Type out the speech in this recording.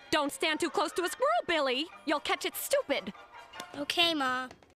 Don't stand too close to a squirrel, Billy. You'll catch it stupid. Okay, Ma.